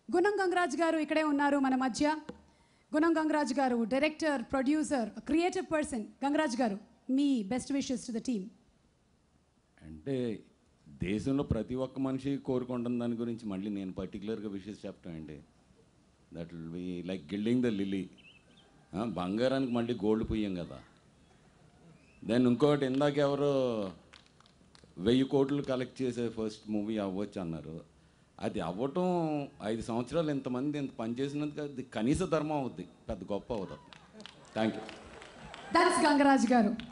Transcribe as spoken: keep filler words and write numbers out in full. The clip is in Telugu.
గుణం గంగరాజ్ గారు ఇక్కడే ఉన్నారు మన మధ్య. Gunnam Gangaraj garu director, producer, creative person. Gangaraj garu, మీ best wishes to the team. అంటే దేశంలో ప్రతి ఒక్క మనిషి కోరుకుంటున్న దాని గురించి మళ్ళీ నేను పర్టికులర్గా విషెస్ చెప్పటం అండి. That will be like gilding the lily. బంగారానికి మళ్ళీ గోల్డ్ పుయ్యం కదా. దెన్ ఇంకోటి, ఇందాక ఎవరో వెయ్యి కోట్లు కలెక్ట్ చేసే ఫస్ట్ మూవీ అవ్వచ్చు అన్నారు. అది అవ్వటం ఐదు సంవత్సరాలు ఇంతమంది ఇంత పనిచేసినందుకు అది కనీస ధర్మం అవుద్ది, పెద్ద గొప్ప అవుతుంది. Thank you. థ్యాంక్స్ గంగరాజ్ గారు.